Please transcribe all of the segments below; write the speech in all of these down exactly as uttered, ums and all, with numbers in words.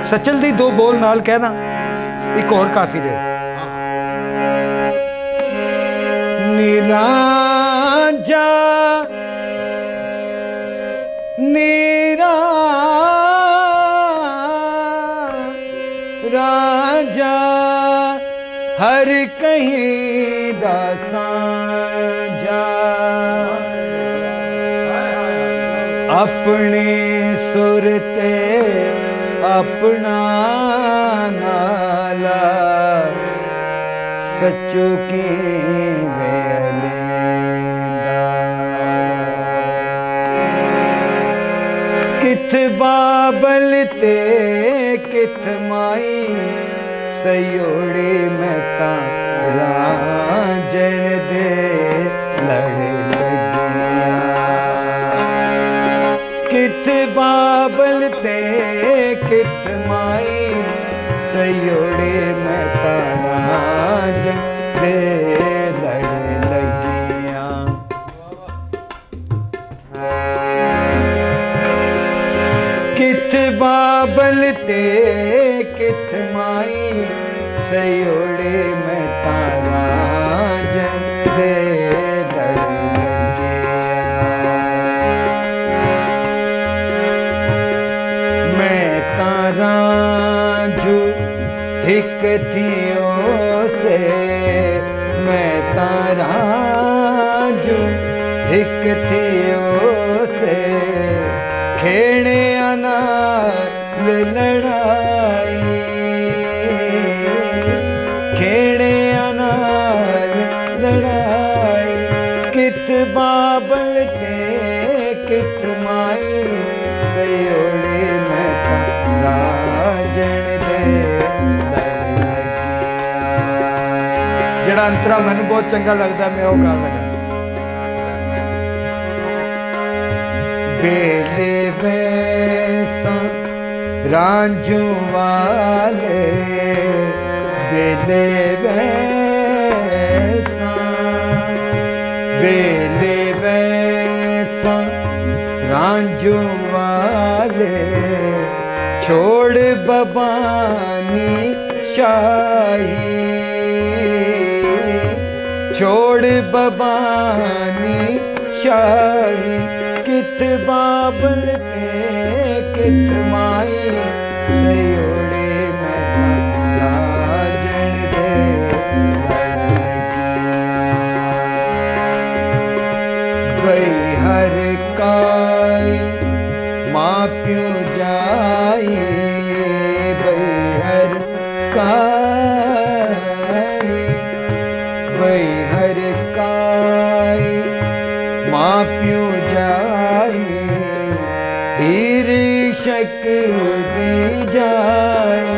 सचल दी दो बोल नाल कहना, एक और काफी दे। निराजा निरा राजा हर कहीं दा सांझा, अपने सुर ते अपना नाला, सचो की वेलेंदा। किथ बाबल ते किथ माई, सयोड़े में ता रांझण दे लड़ लगिया। किथ बाबल ते किथ माई, सयोड़े में ता रांझण दे लड़ लगिया। किथ बाबल ते किथ माई, सयोड़े में ता रांझण दे लड़ लगिया। मैं ता रांझू हिक थियो से, मैं ता रांझू हिक थियो से, खेड़े नाल लड़ाई, खेड़े नाल लड़ाई। किथ बाबल ते किथ माई, सयोड़े में ता रांझण दे लड़ लगिया। जेड़ा अंतरा मैनू बहुत चंगा लगता, मैं वो गा लगा। बेले वैसा रांझू वाले, बेले वैसा, बेले वैसा रांझू वाले, छोड़ बबानी शाही, छोड़ बबानी शाही। किथ बाबल ते किथ माई, सयोड़े में ता रांझण दे लड़ लगिया। बई हर काई माँ प्यो जाई, बई हर काई, बई हर काई माँ प्यो जाई, हीर शक दी जाए,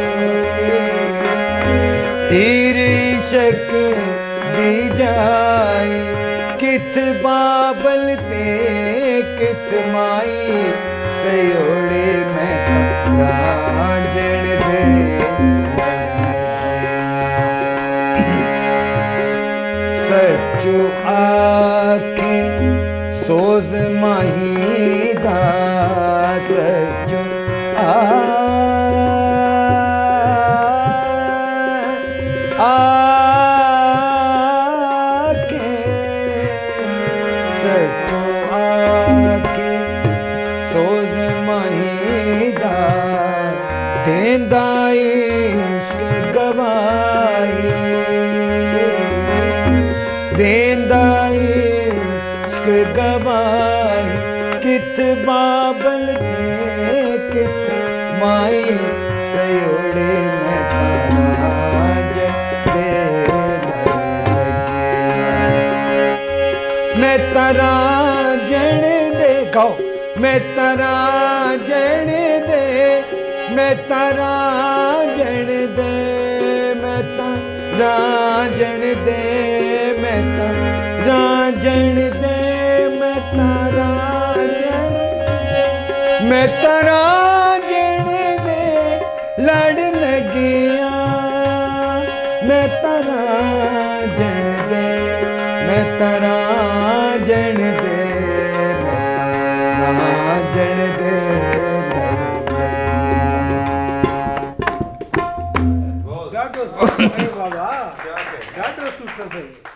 हीर शक दी जाए। किथ बाबल ते किथ माई, सयोड़े में ता रांझण दे लड़ लगिया। सचो आखे सोज माही दा, सचो आखे, सचो आखे सोज माही दा, देंदा इश्क गवाही, देंदा इश्क गवाही। किथ बाबल ते किथ माई, सयोड़े में ता रांझण दे लड़ लगिया। मैं ता रांझण दे गाओ, मैं ता रांझण दे, मैं ता रांझण दे, मैं ता रांझण दे, मैं ता रांझण दे, मैं ता रांझण, मैं ता रांझण दे लड़ लगिया। मैं ता रांझण दे, मैं ता रांझण दे, मैं ता रांझण दे लड़ लगिया। बाबा ॾाढो सुठो अथई